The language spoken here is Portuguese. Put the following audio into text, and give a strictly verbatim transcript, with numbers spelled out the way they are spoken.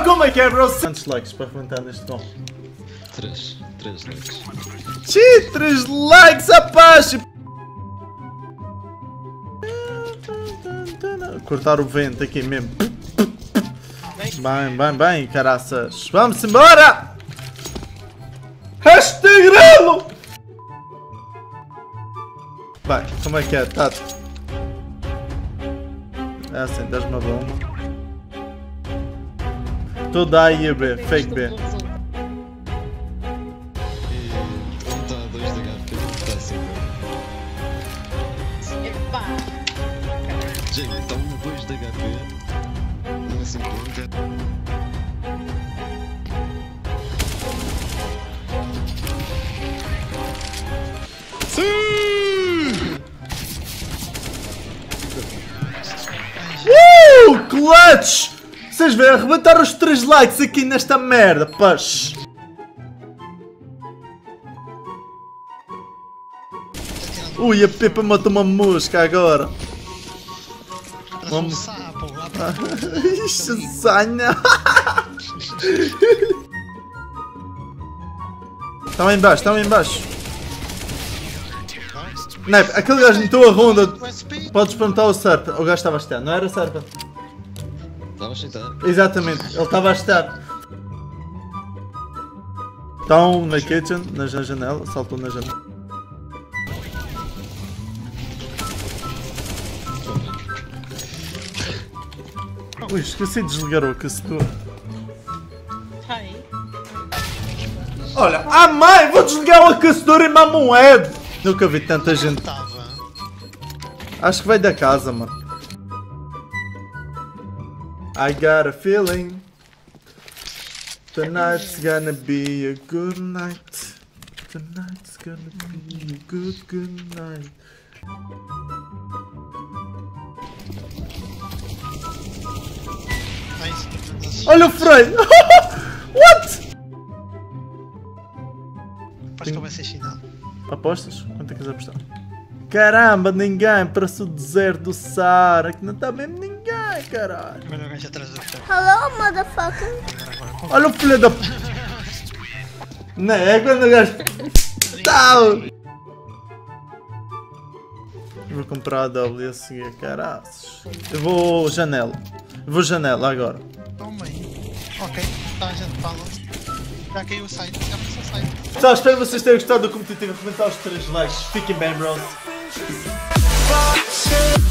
como é que é, bro? Quantos likes para arrebentar neste gol? três. três likes. Xiii, três likes, Apache! Cortar o vento aqui mesmo. Bem, bem, bem, caraças. Vamos embora! Hashtag grelo! Vai, como é que é, Tato? É assim, dás-me a bomba. Toda A e a B, fake B. E um está a dois de H P, um está a cinco. Epá! Gente, está um a dois de H P, um a cinco. Uh, clutch! Vocês vêem, arrebentar os três likes aqui nesta merda, paz. Ui, a Pepa matou uma mosca agora. Um sapo lá para Ixi, sanha. Estão aí embaixo, estão aí embaixo. Nep, aquele gajo meteu a ronda. Podes perguntar ao Serpent. O gajo estava a estar, não era Serpent? Estava a aceitar. Exatamente, ele estava a estar. Estão na kitchen, na janela, saltou na janela. Ui, esqueci de desligar o aquecedor. Tá aí. Olha, ah mãe, vou desligar o aquecedor e mamo um head. Nunca vi tanta gente. Acho que vai da casa, mano. I got a feeling tonight's gonna be a good night. Tonight's gonna be a good, good night. Olha o freio! What? Aposto que vai ser final. Apostas? Quanto é que queres apostar? Caramba, ninguém, parece o deserto do Saara, que não está mesmo ninguém, caralho. Olha o gajo atrás do chão. Hello, motherfucker. Olha o filho da... Não, é quando o gajo... Tal! Vou comprar a W a seguir, caraças. Eu vou janela. Eu vou janela agora. Toma aí. Ok, tá, a gente fala. Já caiu o site, já passou o site. Pessoal, espero que vocês tenham gostado do competitivo. Comentar os três likes. Fiquem bem, bros.